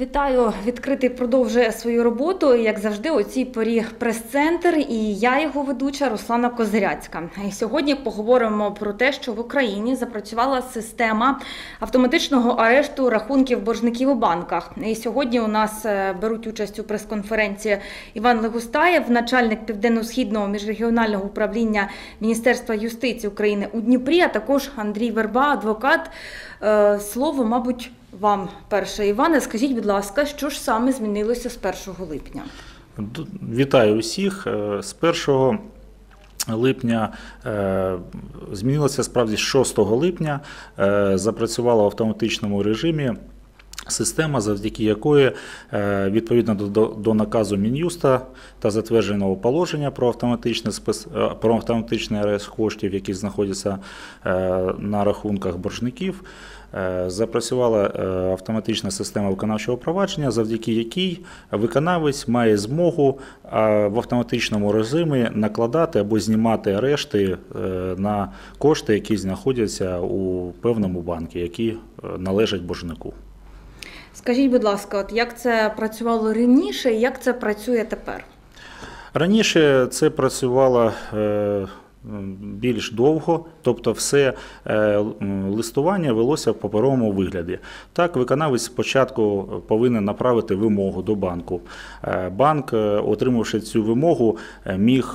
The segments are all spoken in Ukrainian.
Вітаю! Відкритий продовжує свою роботу, як завжди, у цій порі прес-центр, і я його ведуча Руслана Козиряцька. І сьогодні поговоримо про те, що в Україні запрацювала система автоматичного арешту рахунків боржників у банках. І сьогодні у нас беруть участь у прес-конференції Іван Легустаєв, начальник Південно-Східного міжрегіонального управління Міністерства юстиції України у Дніпрі, а також Андрій Верба, адвокат. Слово, мабуть, вам перше. Іване, скажіть, будь ласка, що ж саме змінилося з 1 липня? Вітаю усіх. З 1 липня змінилося справді з 6 липня. Запрацювала в автоматичному режимі система, завдяки якої, відповідно до наказу Мін'юста та затвердженого положення про автоматичний арешт коштів, які знаходяться на рахунках боржників, запрацювала автоматична система виконавчого провадження, завдяки якій виконавець має змогу в автоматичному режимі накладати або знімати арешти на кошти, які знаходяться у певному банку, які належать боржнику. Скажіть, будь ласка, як це працювало раніше і як це працює тепер? Раніше це працювало більш довго, тобто все листування велося в паперовому вигляді. Так, виконавець спочатку повинен направити вимогу до банку. Банк, отримавши цю вимогу, міг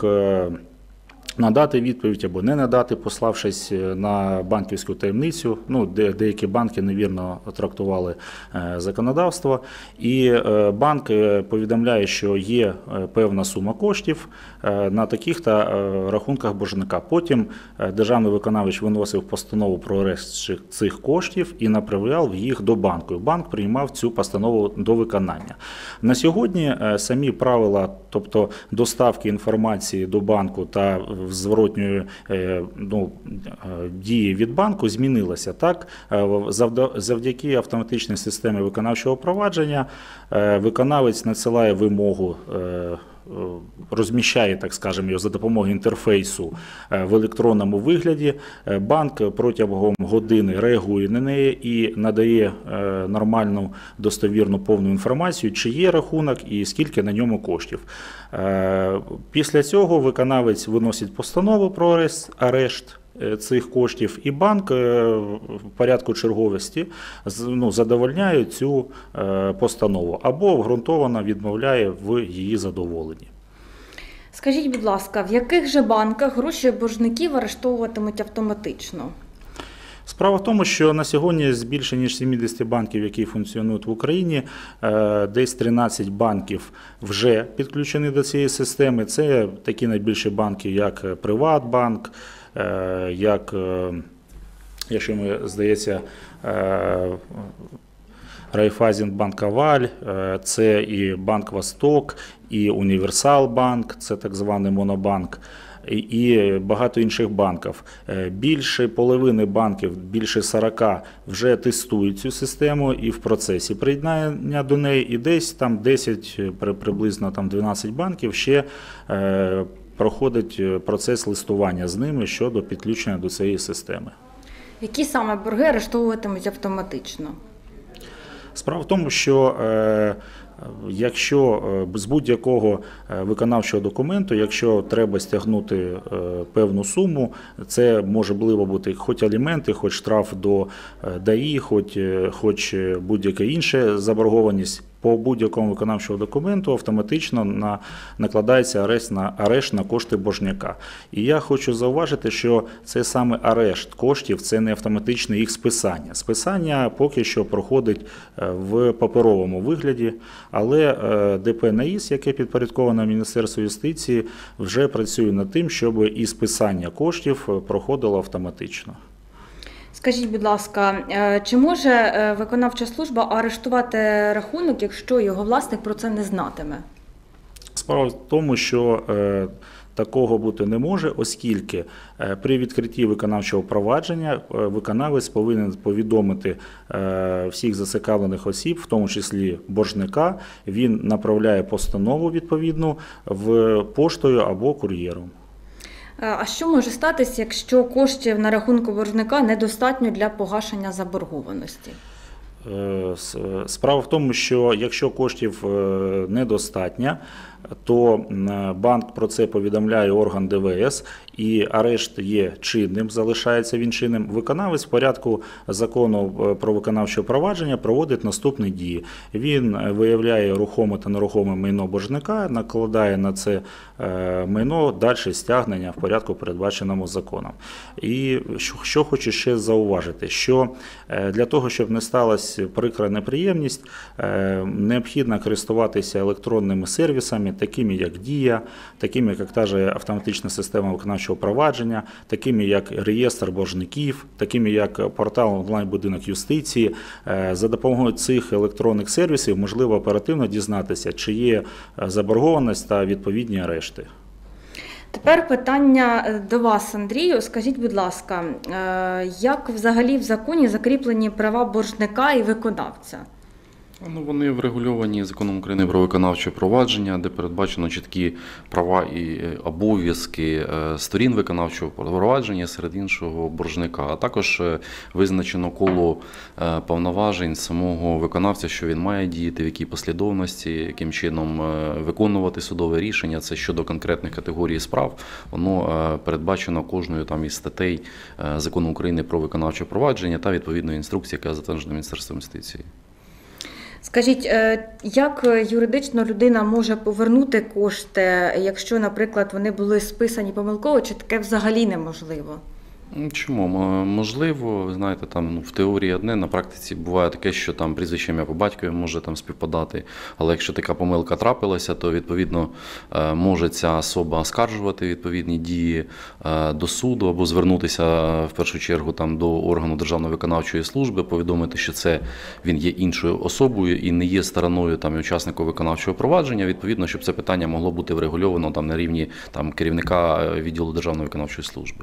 надати відповідь або не надати, пославшись на банківську таємницю. Деякі банки невірно трактували законодавство. І банк повідомляє, що є певна сума коштів на таких-то рахунках боржника. Потім державний виконавець виносив постанову про арешт цих коштів і направляв їх до банку. Банк приймав цю постанову до виконання. На сьогодні самі правила, тобто доставки інформації до банку та зворотньої дії від банку, змінилася. Так, завдяки автоматичній системі виконавчого провадження виконавець надсилає вимогу, розміщає, так скажемо, його за допомогою інтерфейсу в електронному вигляді. Банк протягом години реагує на неї і надає нормальну, достовірну, повну інформацію, чи є рахунок і скільки на ньому коштів. Після цього виконавець виносить постанову про арешт цих коштів, і банк в порядку черговості задовольняє цю постанову або обґрунтовано відмовляє в її задоволенні. Скажіть, будь ласка, в яких же банках гроші боржників арештовуватимуть автоматично? Справа в тому, що на сьогодні з більше ніж 70 банків, які функціонують в Україні, десь 13 банків вже підключені до цієї системи. Це такі найбільші банки, як Приватбанк, як, якщо мені здається, Райфайзенбанк Аваль, це і Банк Восток, і Універсалбанк, це так званий монобанк, і багато інших банків. Більше половини банків, більше 40, вже тестують цю систему і в процесі приєднання до неї, і десь там 10, приблизно там 12 банків ще проходить процес листування з ними щодо підключення до цієї системи. Які саме борги арештовуватимуть автоматично? Справа в тому, що якщо з будь-якого виконавчого документу, якщо треба стягнути певну суму, це можливо бути хоч аліменти, хоч штраф до ДАІ, хоч будь-яка інша заборгованість, по будь-якому виконавчому документу автоматично накладається арешт на кошти боржника. І я хочу зауважити, що це саме арешт коштів, це не автоматичне їх списання. Списання поки що проходить в паперовому вигляді, але ДП «НАІС», яке підпорядковане Міністерству юстиції, вже працює над тим, щоб і списання коштів проходило автоматично. Скажіть, будь ласка, чи може виконавча служба арештувати рахунок, якщо його власник про це не знатиме? Справа в тому, що такого бути не може, оскільки при відкритті виконавчого провадження виконавець повинен повідомити всіх зацікавлених осіб, в тому числі боржника. Він направляє постанову відповідну в поштою або кур'єром. А що може статися, якщо коштів на рахунку боржника недостатньо для погашення заборгованості? Справа в тому, що якщо коштів недостатньо, то банк про це повідомляє орган ДВС, і арешт є чинним, залишається він чинним. Виконавець в порядку закону про виконавче провадження проводить наступні дії. Він виявляє рухоме та нерухоме майно боржника, накладає на це майно далі стягнення в порядку, передбаченому законом. І що хочу ще зауважити, що для того, щоб не сталася прикра неприємність, необхідно користуватися електронними сервісами, такими як Дія, такими як та же автоматична система виконавчого провадження, такими як реєстр боржників, такими як портал онлайн-будинок юстиції. За допомогою цих електронних сервісів можливо оперативно дізнатися, чи є заборгованість та відповідні арешти. Тепер питання до вас, Андрію. Скажіть, будь ласка, як взагалі в законі закріплені права боржника і виконавця? Ну, вони врегульовані Законом України про виконавче провадження, де передбачено чіткі права і обов'язки сторін виконавчого провадження, серед іншого боржника. А також визначено коло повноважень самого виконавця, що він має діяти, в якій послідовності, яким чином виконувати судове рішення. Це щодо конкретних категорій справ. Воно передбачено кожною із статей Закону України про виконавче провадження та відповідної інструкції, яка затверджена Міністерством юстиції. Скажіть, як юридично людина може повернути кошти, якщо, наприклад, вони були списані помилково, чи таке взагалі неможливо? Чому? Можливо, ви знаєте, в теорії одне, на практиці буває таке, що прізвище ім'я по батькові може співпадати, але якщо така помилка трапилася, то відповідно може ця особа оскаржувати відповідні дії до суду або звернутися в першу чергу до органу Державної виконавчої служби, повідомити, що це він є іншою особою і не є стороною і учасником виконавчого провадження, відповідно, щоб це питання могло бути врегульовано на рівні керівника відділу Державної виконавчої служби.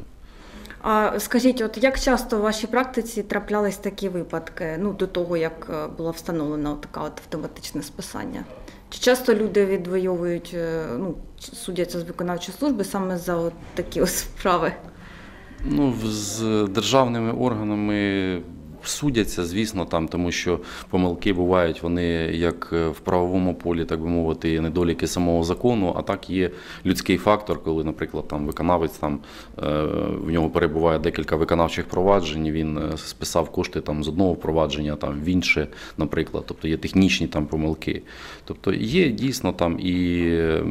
А скажіть, як часто в вашій практиці траплялись такі випадки, до того, як було встановлено така автоматичне списання? Чи часто люди відвоюють, судяться з виконавчої служби саме за такі справи? З державними органами судяться, звісно, тому що помилки бувають, вони як в правовому полі, так би мовити, недоліки самого закону, а так є людський фактор, коли, наприклад, виконавець, в нього перебуває декілька виконавчих проваджень, він списав кошти з одного провадження в інше, наприклад, тобто є технічні помилки. Тобто є дійсно і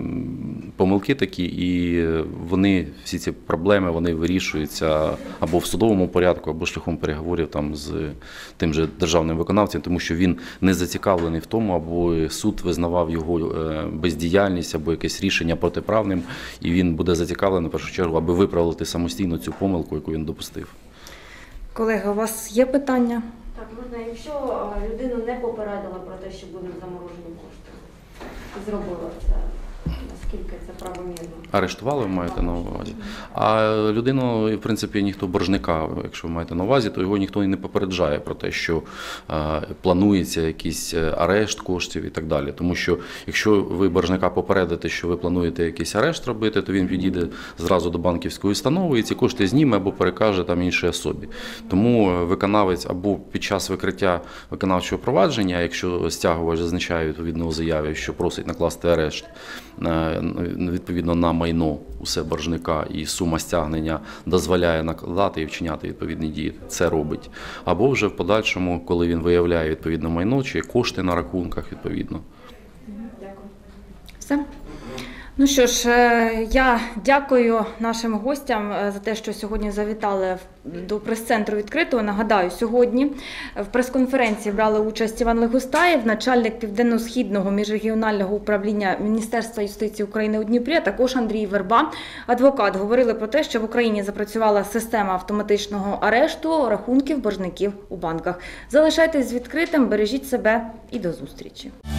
помилки такі, і вони, всі ці проблеми, вони вирішуються або в судовому порядку, або шляхом переговорів з тим же державним виконавцем, тому що він не зацікавлений в тому, або суд визнавав його бездіяльність, або якесь рішення протиправним, і він буде зацікавлений, в першу чергу, аби виправити самостійно цю помилку, яку він допустив. Колеги, у вас є питання? Так, можна, якщо людину не попередила про те, що будуть заморожені кошти, і зробила це, наскільки це правомірно? Арештували, ви маєте на увазі? А людину, в принципі, ніхто боржника, якщо ви маєте на увазі, то його ніхто і не попереджає про те, що планується якийсь арешт коштів і так далі. Тому що, якщо ви боржника попередите, що ви плануєте якийсь арешт робити, то він підійде зразу до банківської установи і ці кошти зніме або перекаже іншій особі. Тому виконавець або під час викриття виконавчого провадження, якщо стягувач зазначає відповідно у заяві, що просить накласти арешт, відповідно на майно усе боржника і сума стягнення дозволяє накладати і вчиняти відповідні дії, це робить. Або вже в подальшому, коли він виявляє відповідне майно, чи кошти на рахунках відповідно. Дякую. Все? Ну що ж, я дякую нашим гостям за те, що сьогодні завітали до прес-центру відкритого. Нагадаю, сьогодні в прес-конференції брали участь Іван Легустаєв, начальник Південно-Східного міжрегіонального управління Міністерства юстиції України у Дніпрі, а також Андрій Верба, адвокат. Говорили про те, що в Україні запрацювала система автоматичного арешту рахунків боржників у банках. Залишайтесь відкритим, бережіть себе і до зустрічі.